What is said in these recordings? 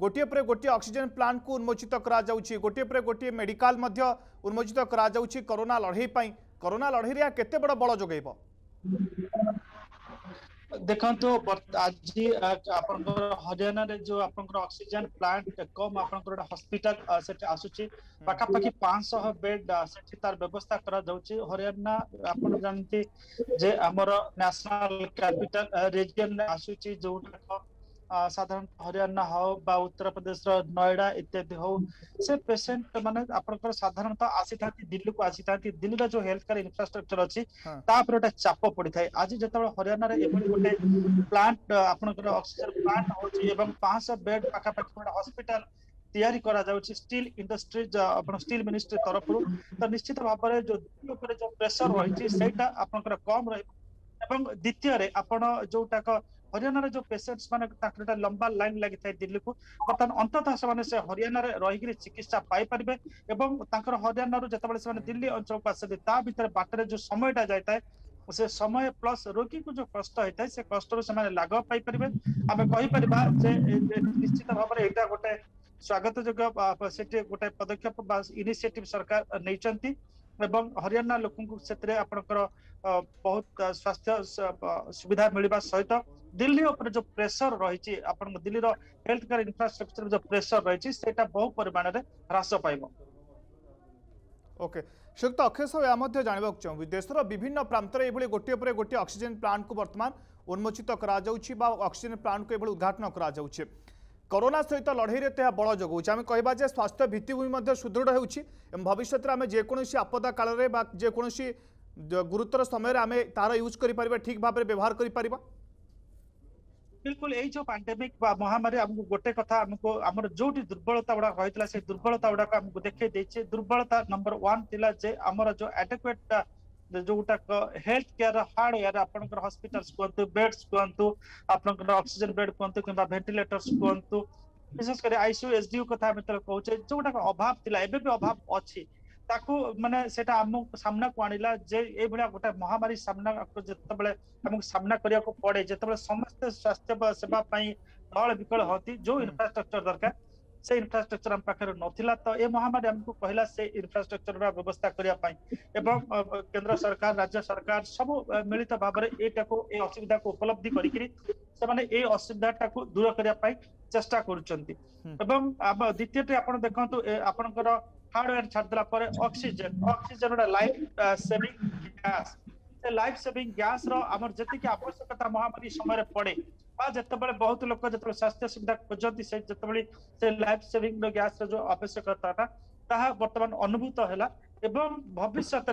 गोटे पर गोटे ऑक्सीजन प्लांट को उन्मोचित करा जाउछि, गोटे पर गोटे मेडिकल मध्य उन्मोचित करा जाउछि कोरोना लड़ाई पई। कोरोना लड़ाई रे केते बड़ जोगेबो देखो आज हरियाणा रे जो आपनकर ऑक्सीजन प्लांट कम आपनकर हॉस्पिटल सेट आसुची पाखापाखि 500 बेड सेठी तार व्यवस्था करा जाउची। हरियाणा आपन जानती जे हमर नेशनल कैपिटल रीजन आसुची जो साधारण हरियाणा हो बा उत्तर प्रदेश नोएडा इत्यादि हो से पेशेंट माने आपनकर साधारणतः आसी थाती दिल्ली को आसी थाती। दिल्ली रा जो हेल्थ केयर इंफ्रास्ट्रक्चर अछि ता पर चाप पड़ी थाए। आज जतबे हरियाणा रे एबोली गोटे प्लांट आपनकर ऑक्सीजन प्लांट होची एवं 500 बेड पाखापाखि गोटे हॉस्पिटल तैयारी करा जाउची स्टील इंडस्ट्रीज आपण स्टील मिनिस्ट्री तरफ तो निश्चित भाव में जो दिल्ली ऊपर जो प्रेशर रही सेटा आपनकर कम रही। एवं द्वितीय रे आपण जोटाक हरियाणा रे जो पेशेंट्स माने ताकटा लंबा लाइन लागि थाए दिल्ली को बर्तमान अंततः से हरियाणा रे रही चिकित्सा पाई परिबे एवं तांकर हरियाणा रो जतबे से दिल्ली अंचल को आसे ता भीतर बाटरे जो समयटा जायता है से समय प्लस रोगी को जो कष्ट होता है से कष्ट रो से लाघव पाई परिबे। आमे कहि परिबा जे निश्चित भाव में एटा गोटे स्वागत योग्य सेटे गोटे पदक्षेप बा इनिशिएटिव सरकार नैचंती एवं हरियाणा लोक से आपनकर बहुत स्वास्थ्य सुविधा मिलवा सहित दिल्ली ऊपर जो प्रेशर रही आपन दिल्ली रो हेल्थ केयर इंफ्रास्ट्रक्चर जो प्रेशर रही सेटा बहु परिमाण रे ह्रास पाइबो। ओके श्रीयुक्त अक्षय साहू या जानवा चाहूँ देशर विभिन्न प्रांत में ये गोटे पर गोटे ऑक्सीजन प्लांट को वर्तमान उन्मोचित करा ऑक्सीजन प्लांट को उद्घाटन करा जाउछि। कोरोना सहित लड़ाई में बल जगौछ आम कहवा जे स्वास्थ्य भित्तिभूमि सुदृढ़ होउछि भविष्य में आम जेकोसी आपदा काल में जेकोसी गुरुतर समय आम तार यूज कर ठीक भाव में व्यवहार कर बिल्कुल यही जो पैंडेमिक महामारी हमको गोटे कथा हमको आमर जो दुर्बलता गुड़ा रही से दुर्बलता गुड़ा हमको देखे देछे। दुर्बलता नंबर 1 थिला जे आमर जो एडेक्वेट जोटा हेल्थ केयर हार्डवेयर आपनकर हॉस्पिटल्स कहतु बेड्स कहतु आपनकर ऑक्सीजन बेड कहतु किबा वेंटिलेटर्स कहतु विशेष कर आईसीयू एसडीयू कथा हम कहूचे जोटा अभाव थिला एबे भी अभाव अछि ताकू माने सेटा हम सामना को आनिला जे ए भलिया गोटे महामारी सामना जतबेले हमको सामना करिया को पड़े जतबेले समस्त स्वास्थ्य सेवा पई ढल विकल होती जो इंफ्रास्ट्रक्चर दरकार से इंफ्रास्ट्रक्चर हम पाखे नथिला तो ए महामारी हमको कहला से इंफ्रास्ट्रक्चर व्यवस्था करिया पई एवं केंद्र सरकार राज्य सरकार सब मिलित भाव में एटा को ए असुविधा को उपलब्धि करिकरी से माने ए असुविधाटा को दूर करिया पई चेष्टा करूचंती। एवं द्वितीयटे आपण देखंतु आपनकर हार्डवेयर छाड़ला पर oxygen life saving gas life saving gas रो हमर जति आवश्यकता महामारी समय पड़े जितेबाला बहुत लोग जो स्वास्थ्य सुविधा खोजती से जितेबाला से लाइफ सेविंग गैस जो आवश्यकता बर्तमान अनुभूत है एवं भविष्य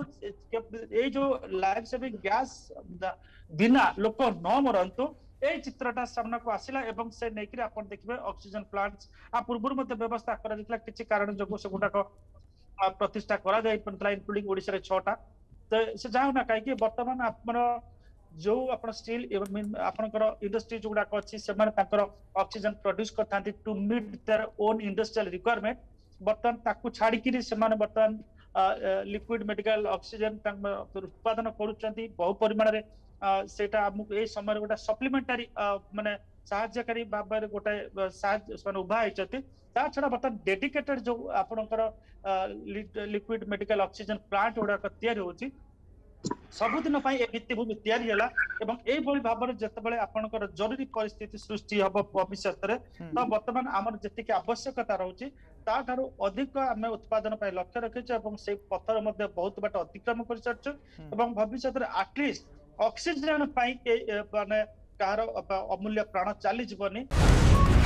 में जो लाइफ सेविंग गैस बिना लोक न मरतु ए चित्रटा सामना को आसिला एवं से नेकरी आपण देखिबे ऑक्सीजन प्लांट्स आ पूर्व मते व्यवस्था करा जितला किछि कारण जगो से गुडा को प्रतिष्ठा करा जाय पनतला इंक्लूडिंग ओडिसा रे 6टा तो से जाउ ना काई कि वर्तमान आपण जो आपण स्टील एवं आपनकर इंडस्ट्री जोडा को अछि से माने ताकर ऑक्सीजन प्रोड्यूस करथांती to meet their own industrial requirement बर्तमान ताकू छाड़ी कि से माने बर्तमान लिक्विड मेडिकल ऑक्सीजन उत्पादन करूचंती बहु परिमाण रे सेटा हमको ए समय गोटा सप्लीमेंटरी माने सहायकारी भाव में गोटे साहाय्य उभा होती ता छड़ा बर्तमान डेडिकेटेड जो आपनकर लिक्विड मेडिकल ऑक्सीजन प्लांट गुड़ाक तैयारी होची सबुदिन ए भित्तिभूमि तैयारी है एवं ए भाव में जितेबाला आपनकर जरूरी परिस्थिति सृष्टि हम भविष्य तो बर्तमान आमर जी आवश्यकता रोचे ताठारू अधिक आम उत्पादन लक्ष्य रखीचे से पथर बहुत बाट अतिक्रम कर सारी भविष्य में आटलिस्ट ऑक्सीजन माने कहार अमूल्य प्राण चली जीवनी।